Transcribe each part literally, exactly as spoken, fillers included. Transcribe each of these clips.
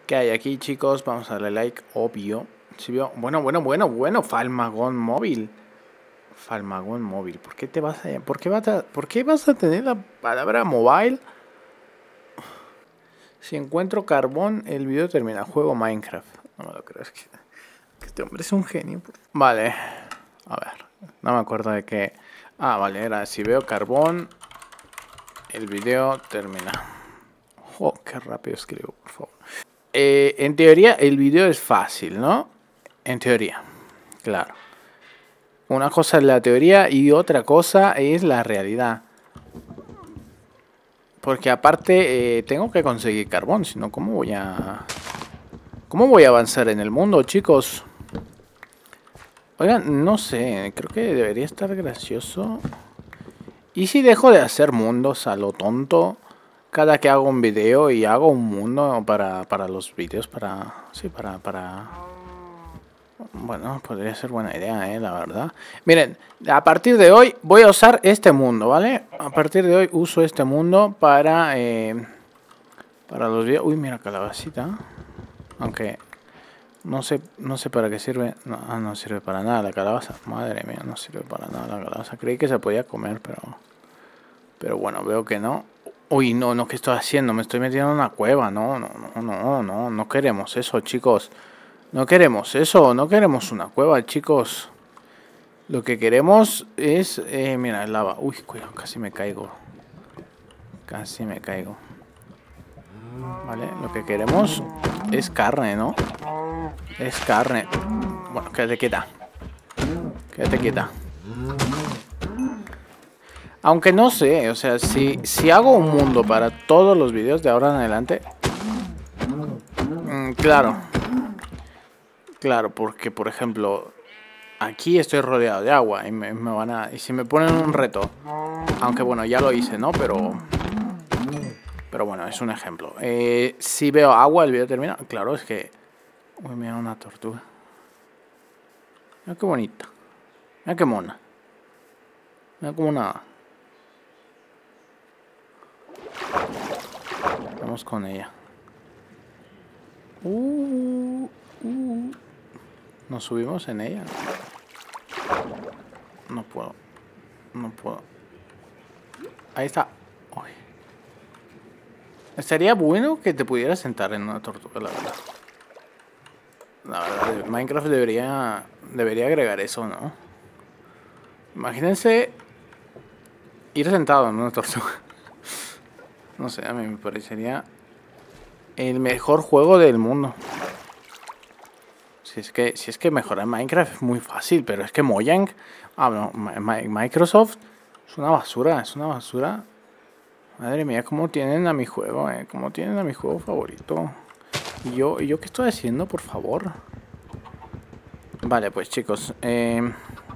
¿Qué hay aquí, chicos? Vamos a darle like, obvio. Si veo... Bueno, bueno, bueno, bueno, Falmagón móvil. Falmagón móvil. ¿Por qué te vas a... ¿Por qué vas a... ¿Por qué vas a tener la palabra mobile? Si encuentro carbón, el video termina. Juego Minecraft. No me lo creo, es que... que este hombre es un genio. Vale. A ver. No me acuerdo de qué... Ah, vale, era si veo carbón, el video termina. Oh, qué rápido escribo, por favor. Eh, en teoría el video es fácil, ¿no? En teoría, claro. Una cosa es la teoría y otra cosa es la realidad. Porque aparte eh, tengo que conseguir carbón, si no, ¿cómo voy a... ¿Cómo voy a avanzar en el mundo, chicos? Oigan, no sé, creo que debería estar gracioso. ¿Y si dejo de hacer mundos a lo tonto? Cada que hago un video y hago un mundo para, para los vídeos, para... Sí, para, para... Bueno, podría ser buena idea, eh, la verdad. Miren, a partir de hoy voy a usar este mundo, ¿vale? A partir de hoy uso este mundo para... Eh, para los videos... Uy, mira, calabacita. Aunque... No sé, no sé para qué sirve. No, ah, no sirve para nada la calabaza. Madre mía, no sirve para nada la calabaza. Creí que se podía comer, pero... Pero bueno, veo que no. Uy, no, no, ¿qué estoy haciendo? Me estoy metiendo en una cueva. No, no, no, no, no. No queremos eso, chicos. No queremos eso. No queremos una cueva, chicos. Lo que queremos es... Eh, mira, el lava. Uy, cuidado, casi me caigo. Casi me caigo. Vale, lo que queremos es carne, ¿no? Es carne. Bueno, quédate quieta. Quédate quieta. Aunque no sé, o sea, si, si hago un mundo para todos los vídeos de ahora en adelante... Mmm, claro. Claro, porque, por ejemplo, aquí estoy rodeado de agua y me, me van a... Y si me ponen un reto... Aunque, bueno, ya lo hice, ¿no? Pero... Pero bueno, es un ejemplo. Eh, si veo agua, el vídeo termina. Claro, es que... Uy, mira una tortuga. Mira qué bonita. Mira qué mona. Mira como nada. Vamos con ella. Uh, uh. Nos subimos en ella. No puedo. No puedo. Ahí está. Uy. Estaría bueno que te pudieras sentar en una tortuga, la verdad. La verdad, Minecraft debería debería agregar eso, ¿no? Imagínense ir sentado en una tortuga. No sé, a mí me parecería el mejor juego del mundo. Si es que si es que mejorar Minecraft es muy fácil, pero es que Mojang, ah, no, Microsoft es una basura, es una basura. Madre mía, cómo tienen a mi juego, eh, cómo tienen a mi juego favorito. ¿Y yo, ¿y yo qué estoy haciendo, por favor? Vale, pues chicos, eh,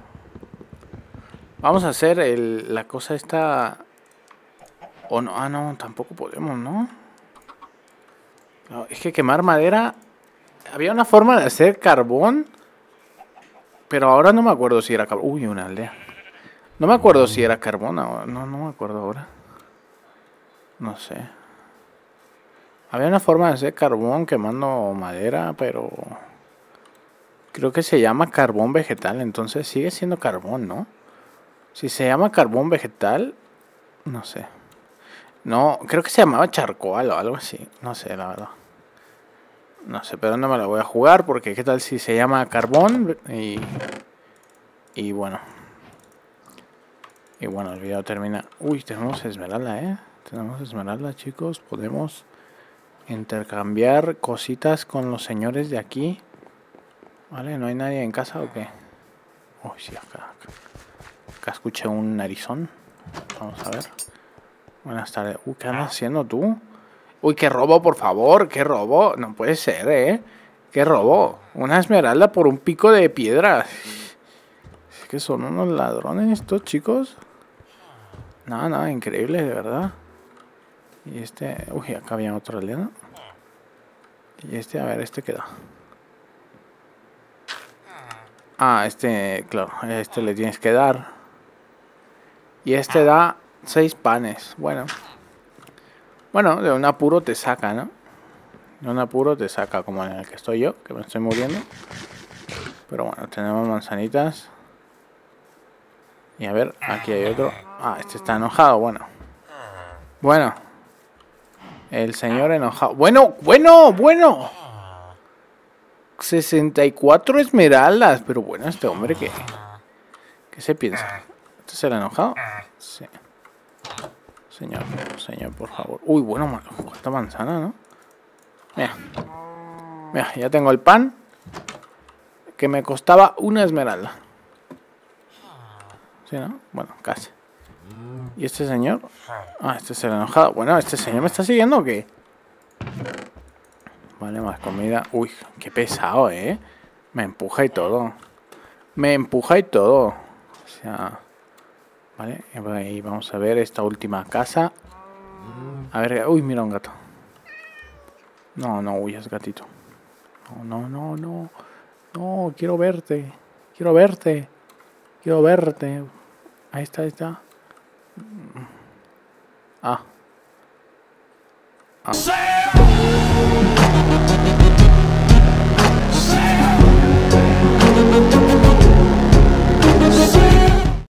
vamos a hacer el, la cosa esta... O no, ah no, tampoco podemos, ¿no? No, es que quemar madera... Había una forma de hacer carbón, pero ahora no me acuerdo si era carbón. Uy, una aldea. No me acuerdo si era carbón ahora, no, no me acuerdo ahora. No sé. Había una forma de hacer carbón quemando madera, pero... Creo que se llama carbón vegetal, entonces sigue siendo carbón, ¿no? Si se llama carbón vegetal, no sé. No, creo que se llamaba charcoal o algo así. No sé, la verdad. No sé, pero no me la voy a jugar porque qué tal si se llama carbón y... Y bueno. Y bueno, el video termina... Uy, tenemos esmeralda, ¿eh? Tenemos esmeralda, chicos. Podemos intercambiar cositas con los señores de aquí. Vale, ¿no hay nadie en casa o qué? Uy, sí, acá, acá. Acá escuché un narizón. Vamos a ver. Buenas tardes. Uy, ¿qué andas haciendo tú? Uy, qué robo, por favor. ¿Qué robo? No puede ser, ¿eh? ¿Qué robo? Una esmeralda por un pico de piedra. Es que son unos ladrones estos chicos. Nada, nada, increíble, de verdad. Y este... Uy, acá había otro aldeano. Y este, a ver, este queda. Ah, este, claro, este le tienes que dar. Y este da seis panes. Bueno. Bueno, de un apuro te saca, ¿no? En un apuro te saca como en el que estoy yo, que me estoy muriendo. Pero bueno, tenemos manzanitas. Y a ver, aquí hay otro. Ah, este está enojado, bueno. Bueno. El señor enojado. Bueno, bueno, bueno. sesenta y cuatro esmeraldas. Pero bueno, este hombre, ¿qué, qué se piensa? ¿Este es el enojado? Sí. Señor, señor, por favor. Uy, bueno, cuánta manzana, ¿no? Mira. Mira, ya tengo el pan. Que me costaba una esmeralda. ¿Sí, no? Bueno, casi. ¿Y este señor? Ah, este es el enojado. Bueno, ¿este señor me está siguiendo o qué? Vale, más comida. Uy, qué pesado, ¿eh? Me empuja y todo. Me empuja y todo. O sea... Vale, y vamos a ver esta última casa. A ver, uy, mira un gato. No, no huyas, gatito. No, no, no, no. No, quiero verte. Quiero verte. Quiero verte. Ahí está, ahí está. Ah. Ah.